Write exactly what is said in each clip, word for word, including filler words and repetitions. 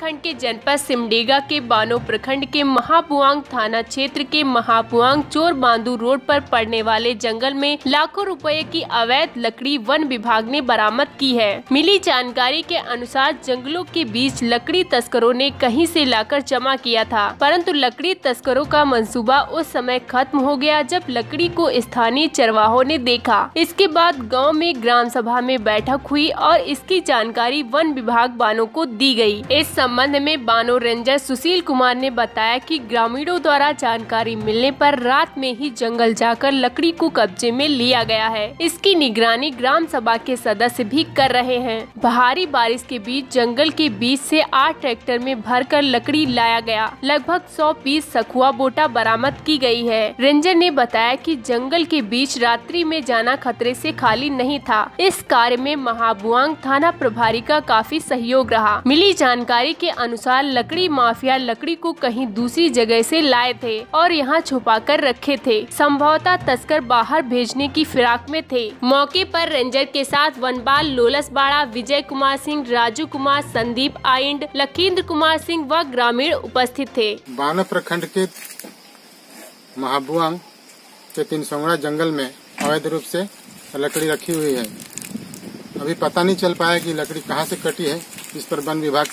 उत्तराखंड के जनपद सिमडेगा के बानो प्रखंड के महापुआंग थाना क्षेत्र के महापुआंग चोर बांदू रोड पर पड़ने वाले जंगल में लाखों रुपए की अवैध लकड़ी वन विभाग ने बरामद की है। मिली जानकारी के अनुसार जंगलों के बीच लकड़ी तस्करों ने कहीं से लाकर जमा किया था, परंतु लकड़ी तस्करों का मंसूबा उस समय खत्म हो गया जब लकड़ी को स्थानीय चरवाहों ने देखा। इसके बाद गाँव में ग्राम सभा में बैठक हुई और इसकी जानकारी वन विभाग बानो को दी गई। इस संबंध में बानो रेंजर सुशील कुमार ने बताया कि ग्रामीणों द्वारा जानकारी मिलने पर रात में ही जंगल जाकर लकड़ी को कब्जे में लिया गया है। इसकी निगरानी ग्राम सभा के सदस्य भी कर रहे हैं। भारी बारिश के बीच जंगल के बीच से आठ ट्रैक्टर में भरकर लकड़ी लाया गया। लगभग सौ पीस सखुआ बोटा बरामद की गई है। रेंजर ने बताया कि जंगल के बीच रात्रि में जाना खतरे से खाली नहीं था। इस कार्य में महापुआंग थाना प्रभारी का काफी सहयोग रहा। मिली जानकारी के अनुसार लकड़ी माफिया लकड़ी को कहीं दूसरी जगह से लाए थे और यहाँ छुपा कर रखे थे। संभवतः तस्कर बाहर भेजने की फिराक में थे। मौके पर रेंजर के साथ वनपाल लोलस बाड़ा, विजय कुमार सिंह, राजू कुमार, संदीप आइंड, लखींद्र कुमार सिंह व ग्रामीण उपस्थित थे। बानो प्रखंड के महापुआंग के तीन सौड़ा जंगल में अवैध रूप से लकड़ी रखी हुई है। अभी पता नहीं चल पाया कि लकड़ी कहाँ से कटी है। इस पर वन विभाग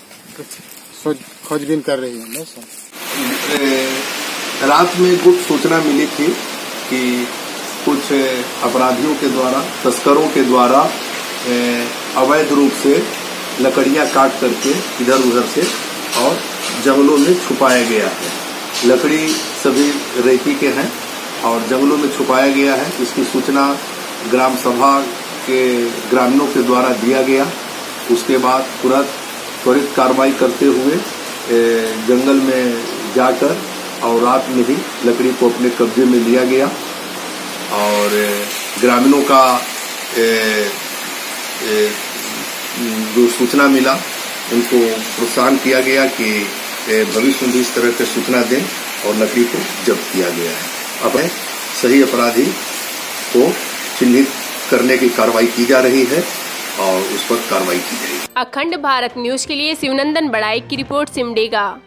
खोजबीन कर रही है। रात में गुप्त सूचना मिली थी कि कुछ अपराधियों के द्वारा, तस्करों के द्वारा अवैध रूप से लकड़ियां काट करके इधर उधर से और जंगलों में छुपाया गया है। लकड़ी सभी रेती के हैं और जंगलों में छुपाया गया है। इसकी सूचना ग्राम सभा के ग्रामीणों के द्वारा दिया गया। उसके बाद तुरंत त्वरित कार्रवाई करते हुए जंगल में जाकर और रात में ही लकड़ी को अपने कब्जे में लिया गया और ग्रामीणों का जो सूचना मिला उनको प्रोत्साहन किया गया कि भविष्य में भी इस तरह की सूचना दें और लकड़ी को जब्त किया गया है। अब सही अपराधी को चिन्हित करने की कार्रवाई की जा रही है और उस पर कार्रवाई की जाएगी। अखंड भारत न्यूज के लिए शिवनंदन बड़ाई की रिपोर्ट सिमडेगा।